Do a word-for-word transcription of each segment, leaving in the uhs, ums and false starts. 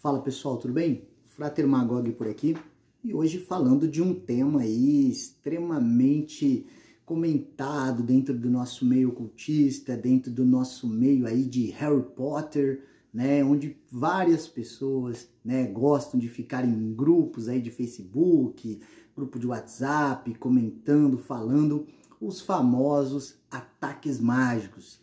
Fala pessoal, tudo bem? Frater Magog por aqui e hoje falando de um tema aí extremamente comentado dentro do nosso meio ocultista, dentro do nosso meio aí de Harry Potter, né, onde várias pessoas, né, gostam de ficar em grupos aí de Facebook, grupo de WhatsApp, comentando, falando os famosos ataques mágicos.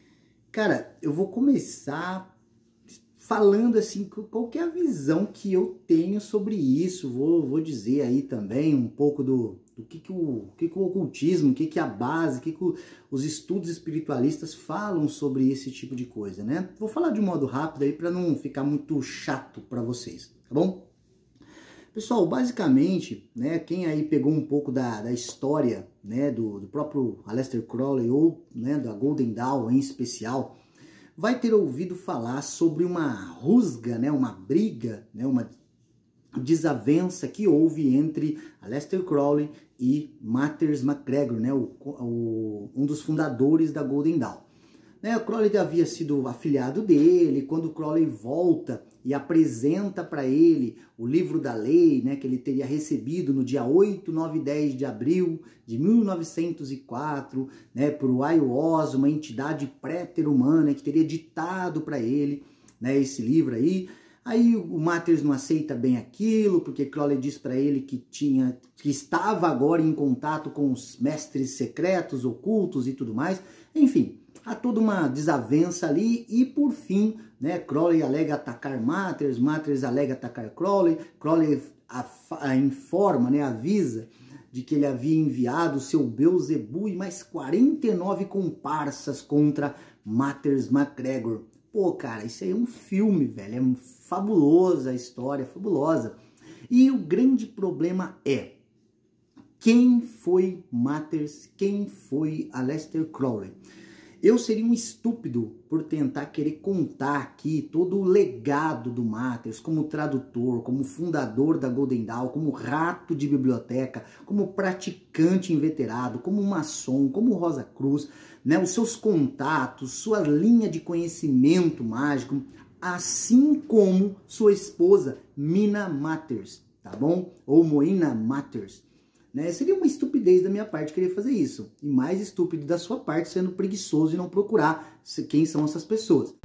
Cara, eu vou começar falando assim, qual que é a visão que eu tenho sobre isso. Vou, vou dizer aí também um pouco do, do que, que, o, que, que o ocultismo, o que, que a base, o que, que o, os estudos espiritualistas falam sobre esse tipo de coisa, né? Vou falar de um modo rápido aí para não ficar muito chato para vocês, tá bom? Pessoal, basicamente, né, quem aí pegou um pouco da, da história, né, do, do próprio Aleister Crowley ou, né, da Golden Dawn em especial, vai ter ouvido falar sobre uma rusga, né, uma briga, né, uma desavença que houve entre Aleister Crowley e Matters MacGregor, né, o, o, um dos fundadores da Golden Dawn. Né, o Crowley havia sido afilhado dele. Quando o Crowley volta e apresenta para ele o livro da lei, né, que ele teria recebido no dia oito, nove e dez de abril de mil novecentos e quatro, né, por Aiwass, uma entidade pré-ter-humana que teria ditado para ele, né, esse livro aí. Aí o Matters não aceita bem aquilo, porque Crowley diz para ele que, tinha, que estava agora em contato com os mestres secretos, ocultos e tudo mais. Enfim, há toda uma desavença ali e, por fim, né, Crowley alega atacar Matters, Matters alega atacar Crowley, Crowley a, a informa, né, avisa de que ele havia enviado seu Beelzebub e mais quarenta e nove comparsas contra Matters MacGregor. Pô, cara, isso aí é um filme, velho, é fabulosa a história, fabulosa. E o grande problema é, quem foi Matters, quem foi Aleister Crowley? Eu seria um estúpido por tentar querer contar aqui todo o legado do Matters como tradutor, como fundador da Golden Dawn, como rato de biblioteca, como praticante inveterado, como maçom, como Rosa Cruz, né, os seus contatos, sua linha de conhecimento mágico, assim como sua esposa Mina Matters, tá bom? Ou Moina Matters. Né? Seria uma estupidez da minha parte querer fazer isso. E mais estúpido da sua parte sendo preguiçoso e não procurar quem são essas pessoas.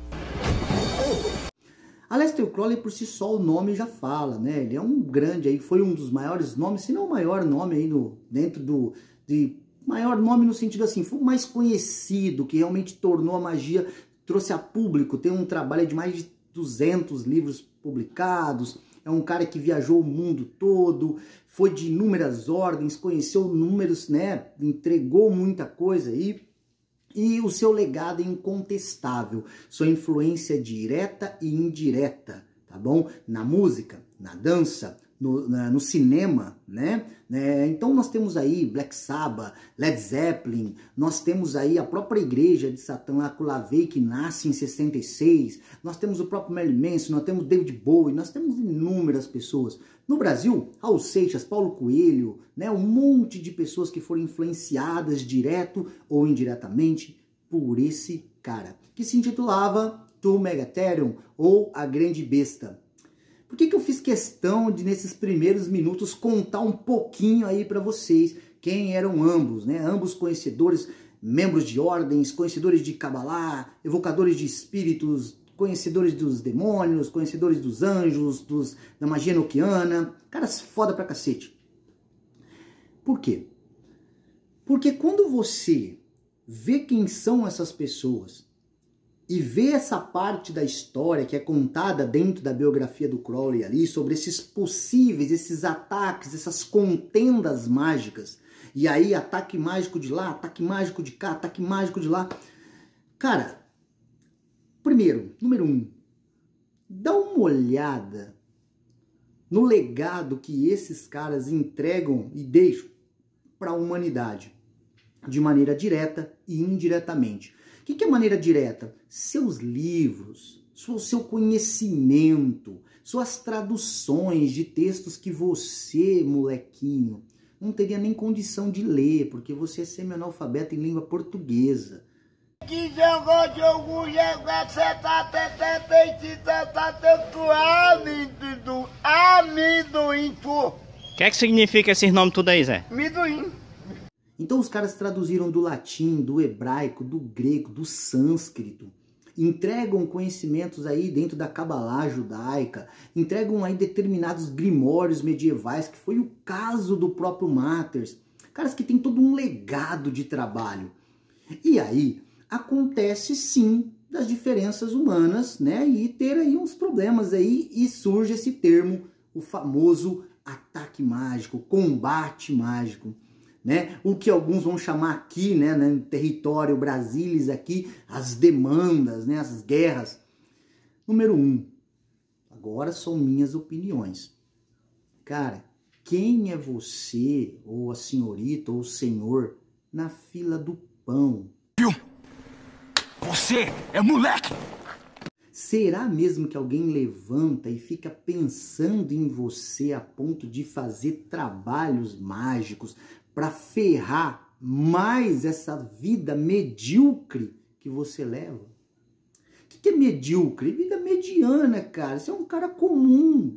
Aleister Crowley, por si só, o nome já fala, né? Ele é um grande, aí, foi um dos maiores nomes, se não o maior nome aí no, dentro do... De, maior nome no sentido assim, foi o mais conhecido, que realmente tornou a magia, trouxe a público, tem um trabalho de mais de duzentos livros publicados. É um cara que viajou o mundo todo, foi de inúmeras ordens, conheceu números, né? Entregou muita coisa aí. E o seu legado é incontestável. Sua influência direta e indireta, tá bom? Na música, na dança, no, na, no cinema, né? É, então nós temos aí Black Sabbath, Led Zeppelin, nós temos aí a própria igreja de Satã lá com Lavey, que nasce em sessenta e seis, nós temos o próprio Marilyn Manson, nós temos David Bowie, nós temos inúmeras pessoas. No Brasil, Raul Seixas, Paulo Coelho, né, um monte de pessoas que foram influenciadas direto ou indiretamente por esse cara, que se intitulava Tu Megatherium ou A Grande Besta. Por que que eu fiz questão de, nesses primeiros minutos, contar um pouquinho aí para vocês quem eram ambos, né? Ambos conhecedores, membros de ordens, conhecedores de Kabbalah, evocadores de espíritos, conhecedores dos demônios, conhecedores dos anjos, dos, da magia enoquiana, caras foda pra cacete. Por quê? Porque quando você vê quem são essas pessoas e vê essa parte da história que é contada dentro da biografia do Crowley ali, sobre esses possíveis, esses ataques, essas contendas mágicas, e aí ataque mágico de lá, ataque mágico de cá, ataque mágico de lá. Cara, primeiro, número um, dá uma olhada no legado que esses caras entregam e deixam para a humanidade, de maneira direta e indiretamente. O que é maneira direta? Seus livros, seu conhecimento, suas traduções de textos que você, molequinho, não teria nem condição de ler, porque você é semi-analfabeto em língua portuguesa. Que jogou de orgulho, você tá tentando O que é que significa esses nomes tudo aí, Zé? Amendoim. Então os caras traduziram do latim, do hebraico, do grego, do sânscrito. Entregam conhecimentos aí dentro da Cabalá judaica, entregam aí determinados grimórios medievais, que foi o caso do próprio Matters. Caras que tem todo um legado de trabalho. E aí acontece sim das diferenças humanas, né? E ter aí uns problemas aí e surge esse termo, o famoso ataque mágico, combate mágico. Né? O que alguns vão chamar aqui, né, no território Brasilis aqui, as demandas, né, as guerras. Número um, agora são minhas opiniões. Cara, quem é você, ou a senhorita, ou o senhor, na fila do pão? Você é moleque! Será mesmo que alguém levanta e fica pensando em você a ponto de fazer trabalhos mágicos para ferrar mais essa vida medíocre que você leva? O que, que é medíocre? Vida mediana, cara. Você é um cara comum,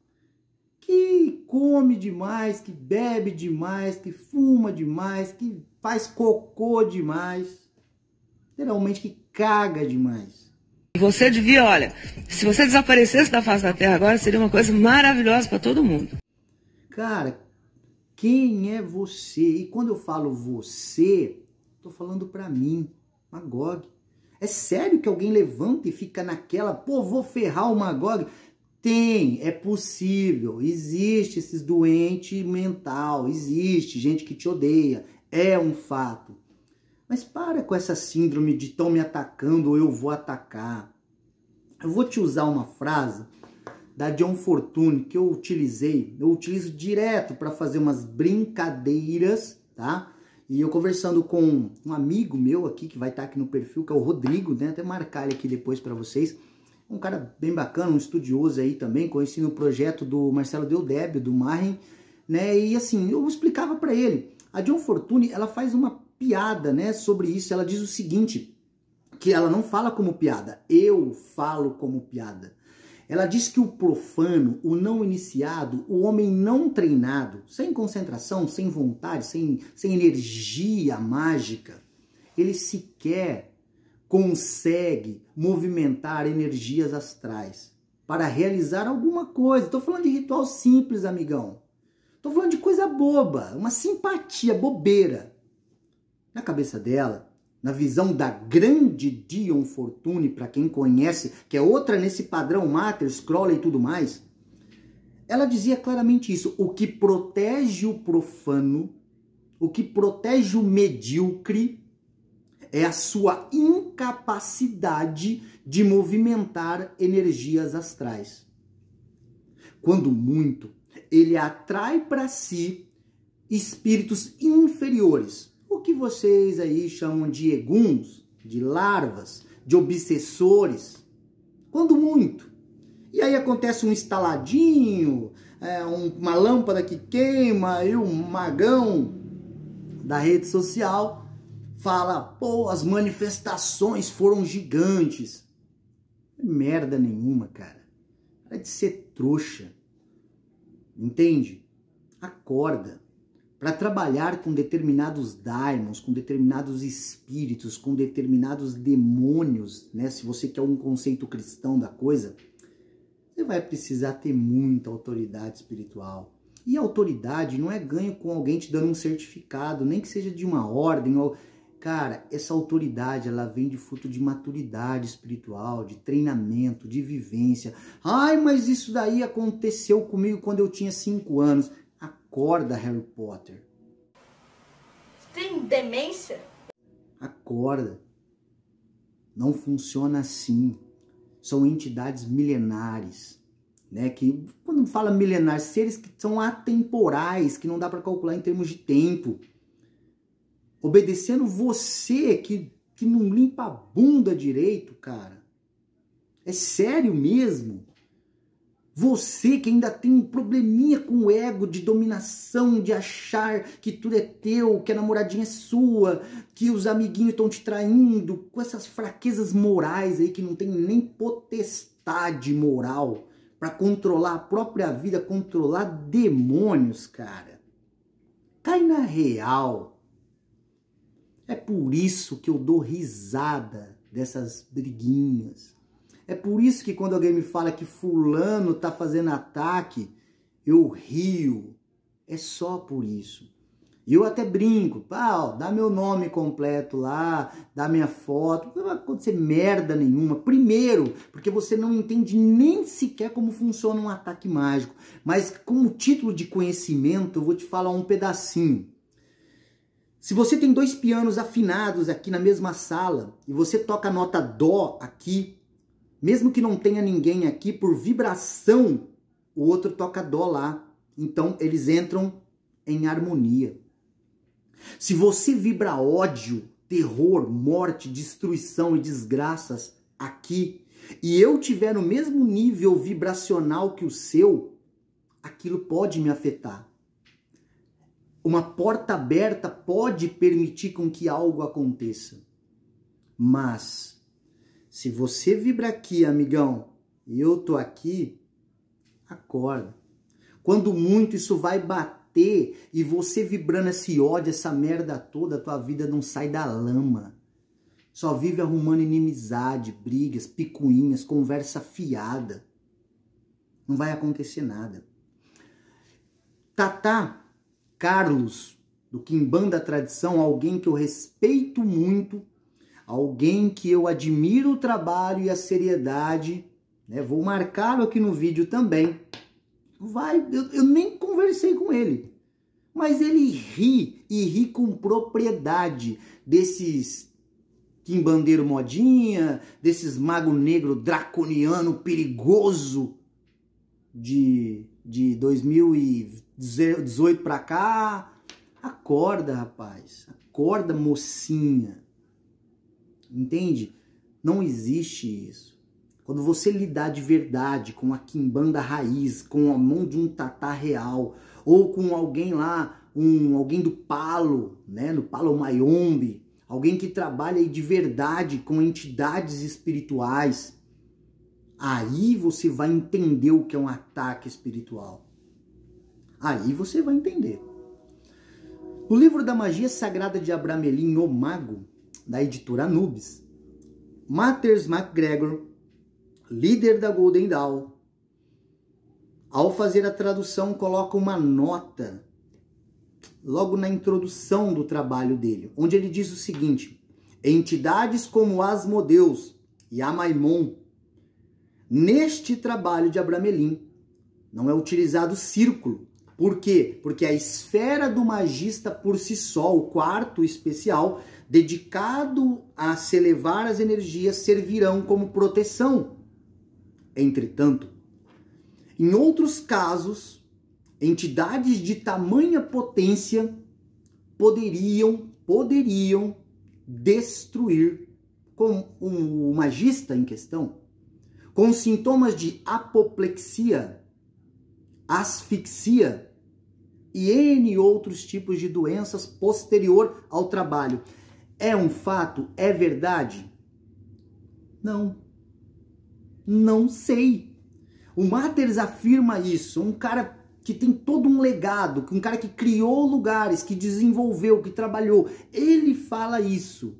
que come demais, que bebe demais, que fuma demais, que faz cocô demais, literalmente que caga demais. Você devia, olha, se você desaparecesse da face da Terra agora, seria uma coisa maravilhosa para todo mundo. Cara, quem é você? E quando eu falo você, tô falando pra mim, Magog. É sério que alguém levanta e fica naquela, pô, vou ferrar o Magog? Tem, é possível, existe esses doentes mental, existe gente que te odeia, é um fato. Mas para com essa síndrome de estão me atacando ou eu vou atacar. Eu vou te usar uma frase da John Fortune que eu utilizei, eu utilizo direto para fazer umas brincadeiras, tá? E eu conversando com um amigo meu aqui, que vai estar aqui no perfil, que é o Rodrigo, né? Até marcar ele aqui depois para vocês. Um cara bem bacana, um estudioso aí também, conheci no projeto do Marcelo Deodébio, do Marren, né? E assim, eu explicava para ele. A John Fortune, ela faz uma piada, né, sobre isso. Ela diz o seguinte, que ela não fala como piada, eu falo como piada. Ela diz que o profano, o não iniciado, o homem não treinado, sem concentração, sem vontade, sem, sem energia mágica, ele sequer consegue movimentar energias astrais para realizar alguma coisa. Estou falando de ritual simples, amigão. Estou falando de coisa boba, uma simpatia, bobeira. Na cabeça dela, na visão da grande Dion Fortune, para quem conhece, que é outra nesse padrão Matters, Crowley e tudo mais, ela dizia claramente isso. O que protege o profano, o que protege o medíocre, é a sua incapacidade de movimentar energias astrais. Quando muito, ele atrai para si espíritos inferiores. O que vocês aí chamam de eguns, de larvas, de obsessores. Quando muito. E aí acontece um estaladinho, é, um, uma lâmpada que queima, e um magão da rede social fala, pô, as manifestações foram gigantes. Merda nenhuma, cara. Para de ser trouxa. Entende? Acorda. Para trabalhar com determinados daimons, com determinados espíritos, com determinados demônios, né? Se você quer um conceito cristão da coisa, você vai precisar ter muita autoridade espiritual. E a autoridade não é ganho com alguém te dando um certificado, nem que seja de uma ordem. Ou... Cara, essa autoridade, ela vem de fruto de maturidade espiritual, de treinamento, de vivência. Ai, mas isso daí aconteceu comigo quando eu tinha cinco anos. Acorda, Harry Potter. Tem demência? Acorda. Não funciona assim. São entidades milenares, né? Que, quando fala milenares, seres que são atemporais, que não dá para calcular em termos de tempo. Obedecendo você que, que não limpa a bunda direito, cara. É sério mesmo? Você que ainda tem um probleminha com o ego de dominação, de achar que tudo é teu, que a namoradinha é sua, que os amiguinhos estão te traindo, com essas fraquezas morais aí que não tem nem potestade moral para controlar a própria vida, controlar demônios, cara. Cai na real. É por isso que eu dou risada dessas briguinhas. É por isso que quando alguém me fala que fulano tá fazendo ataque, eu rio. É só por isso. E eu até brinco, pá, ó, dá meu nome completo lá, dá minha foto, não vai acontecer merda nenhuma. Primeiro, porque você não entende nem sequer como funciona um ataque mágico. Mas como título de conhecimento, eu vou te falar um pedacinho. Se você tem dois pianos afinados aqui na mesma sala, e você toca a nota dó aqui, mesmo que não tenha ninguém aqui, por vibração, o outro toca dó lá. Então, eles entram em harmonia. Se você vibra ódio, terror, morte, destruição e desgraças aqui, e eu tiver no mesmo nível vibracional que o seu, aquilo pode me afetar. Uma porta aberta pode permitir com que algo aconteça. Mas, se você vibra aqui, amigão, e eu tô aqui, acorda. Quando muito isso vai bater, e você vibrando esse ódio, essa merda toda, a tua vida não sai da lama. Só vive arrumando inimizade, brigas, picuinhas, conversa fiada. Não vai acontecer nada. Tatá Carlos, do Quimbanda Tradição, alguém que eu respeito muito, alguém que eu admiro o trabalho e a seriedade, né? Vou marcá-lo aqui no vídeo também. Vai, eu, eu nem conversei com ele, mas ele ri, e ri com propriedade desses quimbandeiro modinha, desses mago negro draconiano perigoso de, de dois mil e dezoito pra cá. Acorda, rapaz, acorda, mocinha, entende? Não existe isso. Quando você lidar de verdade com a quimbanda raiz, com a mão de um tatá real, ou com alguém lá, um, alguém do palo, né, no palo mayombe, alguém que trabalha aí de verdade com entidades espirituais, aí você vai entender o que é um ataque espiritual. Aí você vai entender. No livro da Magia Sagrada de Abramelin, O Mago, da editora Anubis, Matters MacGregor, líder da Golden Dawn, ao fazer a tradução, coloca uma nota logo na introdução do trabalho dele, onde ele diz o seguinte: entidades como Asmodeus e Amaimon, neste trabalho de Abramelin, não é utilizado círculo. Por quê? Porque a esfera do magista por si só, o quarto especial, dedicado a se elevar as energias, servirão como proteção. Entretanto, em outros casos, entidades de tamanha potência poderiam, poderiam destruir com o magista em questão, com sintomas de apoplexia, asfixia e N outros tipos de doenças posterior ao trabalho. É um fato? É verdade? Não. Não sei. O Matters afirma isso, um cara que tem todo um legado, um cara que criou lugares, que desenvolveu, que trabalhou. Ele fala isso.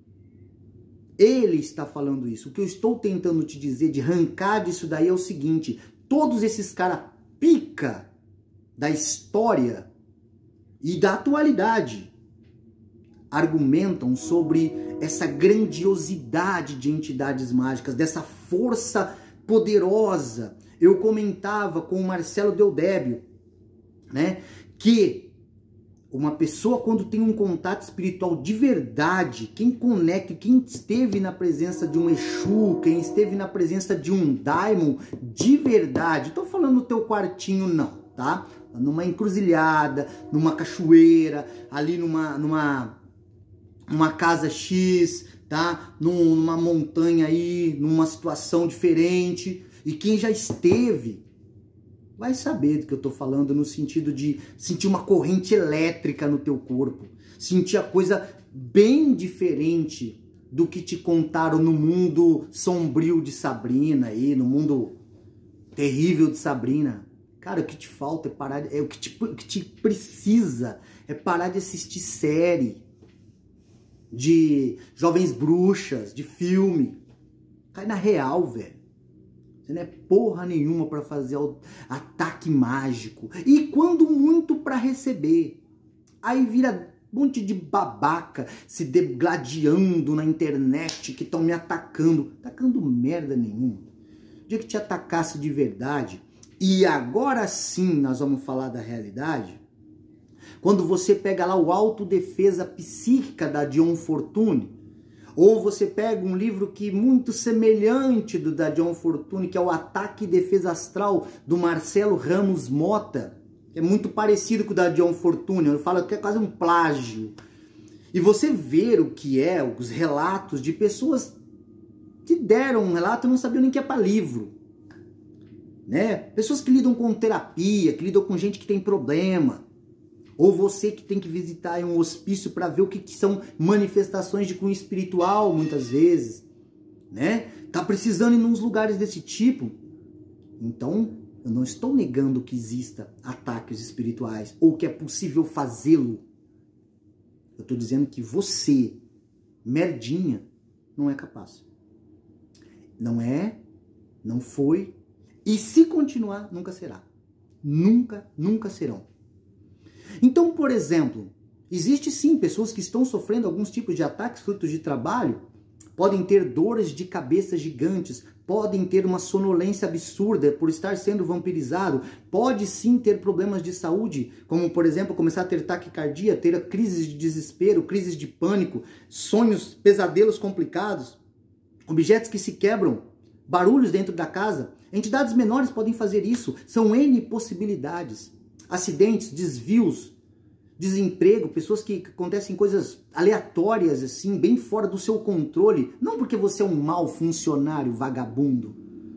Ele está falando isso. O que eu estou tentando te dizer, de arrancar disso daí, é o seguinte: todos esses caras pica da história e da atualidade argumentam sobre essa grandiosidade de entidades mágicas, dessa força poderosa. Eu comentava com o Marcelo Deodébio, né, que uma pessoa, quando tem um contato espiritual de verdade, quem conecta, quem esteve na presença de um Exu, quem esteve na presença de um Daimon de verdade, estou falando no teu quartinho não, tá? Numa encruzilhada, numa cachoeira, ali numa, numa uma casa X, tá? Num, numa montanha aí, numa situação diferente. E quem já esteve vai saber do que eu tô falando, no sentido de sentir uma corrente elétrica no teu corpo. Sentir a coisa bem diferente do que te contaram no mundo sombrio de Sabrina aí, no mundo terrível de Sabrina. Cara, o que te falta é parar, de, é o que te, o que te precisa é parar de assistir série, de jovens bruxas, de filme. Cai na real, velho. Você não é porra nenhuma pra fazer o ataque mágico. E quando muito pra receber. Aí vira um monte de babaca se degladiando na internet que estão me atacando. Atacando merda nenhuma. O dia que te atacasse de verdade, e agora sim nós vamos falar da realidade, quando você pega lá o Autodefesa Psíquica da John Fortune, ou você pega um livro que é muito semelhante do da John Fortune, que é o Ataque e Defesa Astral do Marcelo Ramos Mota, que é muito parecido com o da John Fortune, eu falo que é quase um plágio. E você ver o que é, os relatos de pessoas que deram um relato e não sabiam nem que é para livro. Né? Pessoas que lidam com terapia, que lidam com gente que tem problema. Ou você que tem que visitar um hospício para ver o que, que são manifestações de cunho espiritual, muitas vezes. Né? Tá precisando ir em uns lugares desse tipo. Então, eu não estou negando que exista ataques espirituais ou que é possível fazê-lo. Eu estou dizendo que você, merdinha, não é capaz. Não é, não foi, e se continuar, nunca será. Nunca, nunca serão. Então, por exemplo, existe sim pessoas que estão sofrendo alguns tipos de ataques frutos de trabalho, podem ter dores de cabeça gigantes, podem ter uma sonolência absurda por estar sendo vampirizado, pode sim ter problemas de saúde, como por exemplo começar a ter taquicardia, ter crises de desespero, crises de pânico, sonhos, pesadelos complicados, objetos que se quebram, barulhos dentro da casa. Entidades menores podem fazer isso, são N possibilidades. Acidentes, desvios, desemprego, pessoas que acontecem coisas aleatórias, assim, bem fora do seu controle. Não porque você é um mau funcionário, vagabundo.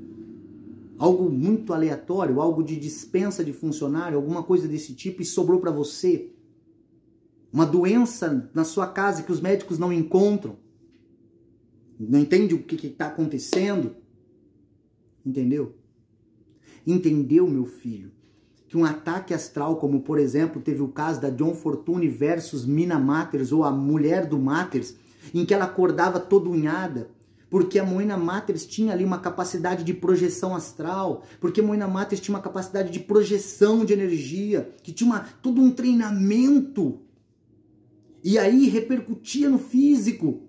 Algo muito aleatório, algo de dispensa de funcionário, alguma coisa desse tipo e sobrou para você. Uma doença na sua casa que os médicos não encontram. Não entende o que está acontecendo. Entendeu? Entendeu, meu filho? Que um ataque astral, como por exemplo, teve o caso da John Fortune versus Mina Matters, ou a mulher do Matters, em que ela acordava toda unhada, porque a Moina Matters tinha ali uma capacidade de projeção astral, porque a Moina Matters tinha uma capacidade de projeção de energia, que tinha uma, todo um treinamento, e aí repercutia no físico.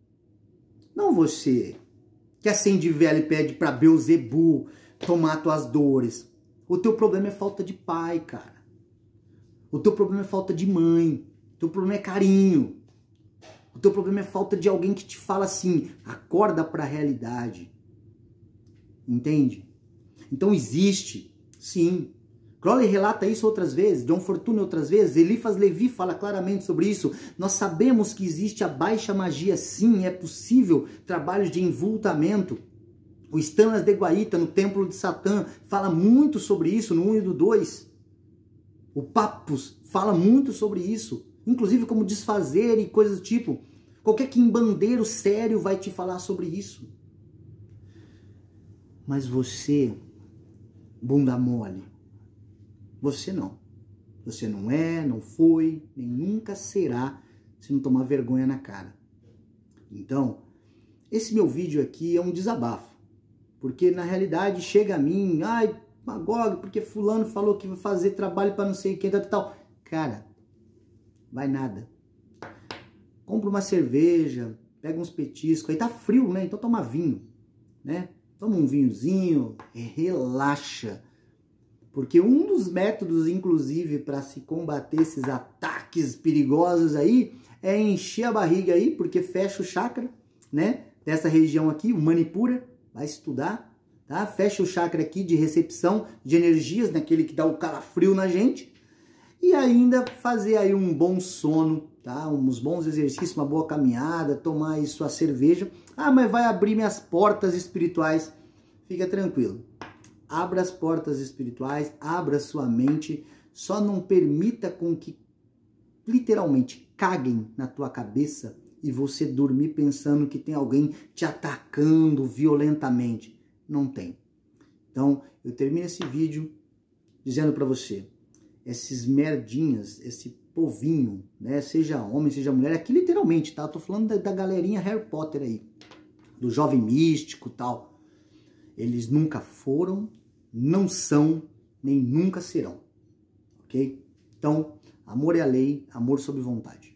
Não você, que acende vela e pede para Beuzebu tomar tuas dores. O teu problema é falta de pai, cara. O teu problema é falta de mãe. O teu problema é carinho. O teu problema é falta de alguém que te fala assim, acorda para a realidade. Entende? Então existe, sim. Crowley relata isso outras vezes, John Fortune outras vezes, Eliphas Levi fala claramente sobre isso. Nós sabemos que existe a baixa magia, sim, é possível trabalhos de envoltamento. O Stanislas de Guaita, no Templo de Satã, fala muito sobre isso, no um e no dois. O Papus fala muito sobre isso, inclusive como desfazer e coisas do tipo. Qualquer quimbandeiro sério vai te falar sobre isso. Mas você, bunda mole, você não. Você não é, não foi, nem nunca será, se não tomar vergonha na cara. Então, esse meu vídeo aqui é um desabafo. Porque na realidade chega a mim, ai, Magog, porque fulano falou que vai fazer trabalho para não sei quem, tal, tal. Cara, vai nada. Compra uma cerveja, pega uns petiscos, aí tá frio, né? Então toma vinho, né? Toma um vinhozinho, relaxa. Porque um dos métodos, inclusive, para se combater esses ataques perigosos aí, é encher a barriga aí, porque fecha o chakra, né? Dessa região aqui, o Manipura. Vai estudar, tá? Fecha o chakra aqui de recepção de energias, naquele que dá o calafrio na gente. E ainda fazer aí um bom sono, tá? Uns bons exercícios, uma boa caminhada, tomar aí sua cerveja. Ah, mas vai abrir minhas portas espirituais. Fica tranquilo. Abra as portas espirituais, abra sua mente. Só não permita com que literalmente caguem na tua cabeça e você dormir pensando que tem alguém te atacando violentamente. Não tem. Então, eu termino esse vídeo dizendo para você, esses merdinhas, esse povinho, né, seja homem, seja mulher, aqui literalmente, tá? Eu tô falando da, da galerinha Harry Potter aí, do jovem místico e tal. Eles nunca foram, não são, nem nunca serão, ok? Então, amor é a lei, amor sob vontade.